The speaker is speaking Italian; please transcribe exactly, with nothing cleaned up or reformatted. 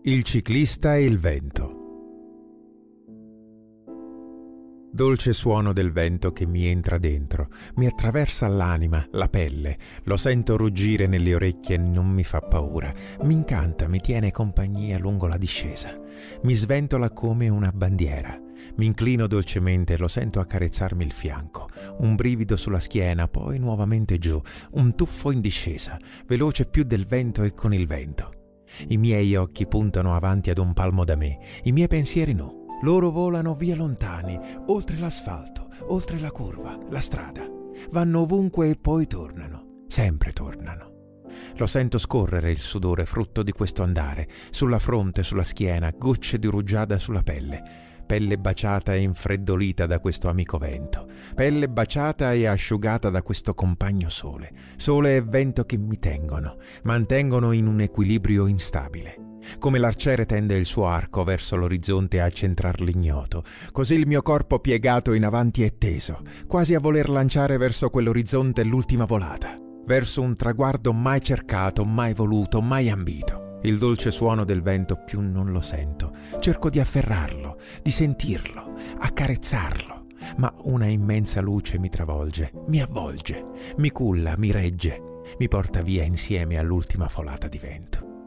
Il ciclista e il vento. Dolce suono del vento che mi entra dentro, mi attraversa l'anima, la pelle, lo sento ruggire nelle orecchie e non mi fa paura, mi incanta, mi tiene compagnia lungo la discesa, mi sventola come una bandiera, mi inclino dolcemente e lo sento accarezzarmi il fianco, un brivido sulla schiena, poi nuovamente giù, un tuffo in discesa, veloce più del vento e con il vento. I miei occhi puntano avanti ad un palmo da me, i miei pensieri no. Loro volano via lontani, oltre l'asfalto, oltre la curva, la strada. Vanno ovunque e poi tornano, sempre tornano. Lo sento scorrere il sudore frutto di questo andare, sulla fronte, sulla schiena, gocce di rugiada sulla pelle. Pelle baciata e infreddolita da questo amico vento. Pelle baciata e asciugata da questo compagno sole. Sole e vento che mi tengono, mantengono in un equilibrio instabile. Come l'arciere tende il suo arco verso l'orizzonte a centrar l'ignoto, così il mio corpo piegato in avanti è teso, quasi a voler lanciare verso quell'orizzonte l'ultima volata, verso un traguardo mai cercato, mai voluto, mai ambito. Il dolce suono del vento più non lo sento, cerco di afferrarlo, di sentirlo, accarezzarlo, ma una immensa luce mi travolge, mi avvolge, mi culla, mi regge, mi porta via insieme all'ultima folata di vento.